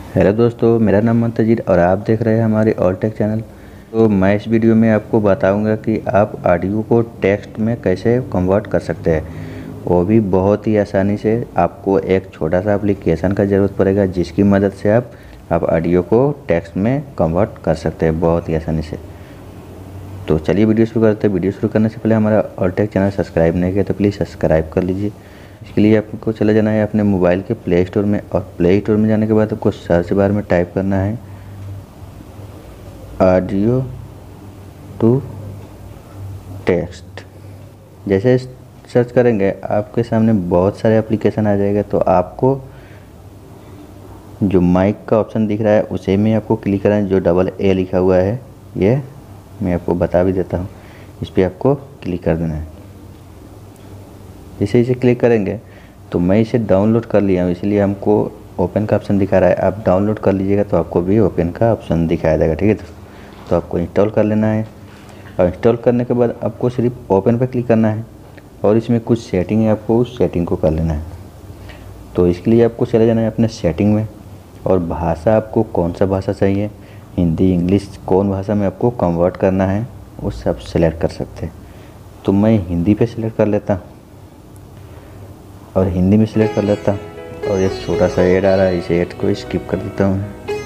Hello दोस्तों, मेरा नाम मुंतजिर और आप देख रहे हैं हमारे ऑल टेक चैनल। तो मैं इस वीडियो में आपको बताऊंगा कि आप ऑडियो को टेक्स्ट में कैसे कन्वर्ट कर सकते हैं, वो भी बहुत ही आसानी से। आपको एक छोटा सा एप्लीकेशन का ज़रूरत पड़ेगा जिसकी मदद से आप ऑडियो को टेक्स्ट में कन्वर्ट कर सकते हैं बहुत ही आसानी से। तो चलिए वीडियो शुरू करते हैं। वीडियो शुरू करने से पहले हमारा ऑल टेक चैनल सब्सक्राइब नहीं किया तो प्लीज़ सब्सक्राइब कर लीजिए। इसके लिए आपको चले जाना है अपने मोबाइल के प्ले स्टोर में, और प्ले स्टोर में जाने के बाद आपको सर्च बार में टाइप करना है ऑडियो टू टेक्स्ट। जैसे सर्च करेंगे आपके सामने बहुत सारे एप्लीकेशन आ जाएगा। तो आपको जो माइक का ऑप्शन दिख रहा है उसे में आपको क्लिक करना है, जो डबल ए लिखा हुआ है, ये मैं आपको बता भी देता हूँ। इस पर आपको क्लिक कर देना है। जैसे इसे क्लिक करेंगे तो मैं इसे डाउनलोड कर लिया हूँ, इसलिए हमको ओपन का ऑप्शन दिखा रहा है। आप डाउनलोड कर लीजिएगा तो आपको भी ओपन का ऑप्शन दिखाया जाएगा, ठीक है। तो आपको इंस्टॉल कर लेना है, और इंस्टॉल करने के बाद आपको सिर्फ ओपन पर क्लिक करना है, और इसमें कुछ सेटिंग है, आपको उस सेटिंग को कर लेना है। तो इसके लिए आपको चले जाना है अपने सेटिंग में, और भाषा आपको कौन सा भाषा चाहिए, हिंदी, इंग्लिश, कौन भाषा में आपको कन्वर्ट करना है वो सब सेलेक्ट कर सकते हैं। तो मैं हिंदी पे सिलेक्ट कर लेता हूँ और हिंदी में सिलेक्ट कर लेता हूँ, और एक छोटा सा ऐड आ रहा है, इस ऐड को स्किप कर देता हूँ।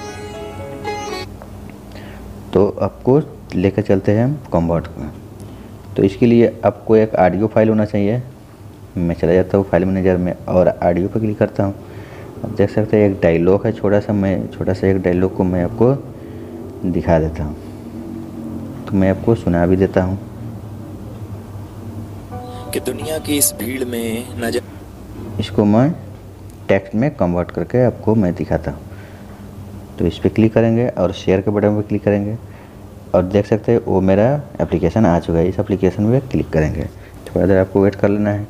तो आपको लेकर चलते हैं हम कन्वर्ट में। तो इसके लिए आपको एक ऑडियो फाइल होना चाहिए। मैं चला जाता हूँ फाइल मैनेजर में और ऑडियो पर क्लिक करता हूँ। आप देख सकते हैं एक डायलॉग है छोटा सा एक डायलॉग को मैं आपको दिखा देता हूँ। तो मैं आपको सुना भी देता हूँ कि दुनिया की इस भीड़ में न इसको मैं टेक्स्ट में कन्वर्ट करके आपको मैं दिखाता हूँ। तो इस पर क्लिक करेंगे और शेयर के बटन पर क्लिक करेंगे, और देख सकते हैं वो मेरा एप्लीकेशन आ चुका है। इस एप्लीकेशन में क्लिक करेंगे, थोड़ा देर आपको वेट कर लेना है।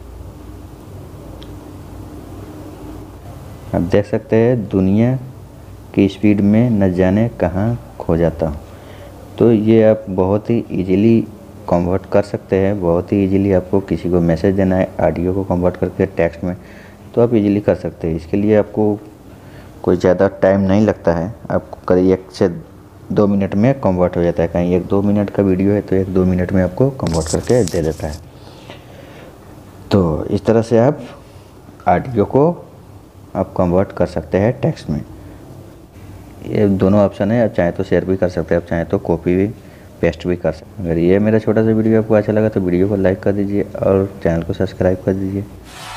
आप देख सकते हैं दुनिया की स्पीड में न जाने कहाँ खो जाता हूँ। तो ये आप बहुत ही इजीली कन्वर्ट कर सकते हैं। बहुत ही इजीली आपको किसी को मैसेज देना है ऑडियो को कन्वर्ट करके टेक्स्ट में, तो आप इजीली कर सकते हैं। इसके लिए आपको कोई ज़्यादा टाइम नहीं लगता है, आपको करीब 1 से 2 मिनट में कन्वर्ट हो जाता है। कहीं 1-2 मिनट का वीडियो है तो 1-2 मिनट में आपको कन्वर्ट करके दे देता है। तो इस तरह से आप ऑडियो को आप कन्वर्ट कर सकते हैं टेक्स्ट में। ये दोनों ऑप्शन है, आप चाहे तो शेयर भी कर सकते हैं, आप चाहे तो कॉपी भी पेस्ट भी कर सकते हैं। अगर ये मेरा छोटा सा वीडियो आपको अच्छा लगा तो वीडियो को लाइक कर दीजिए और चैनल को सब्सक्राइब कर दीजिए।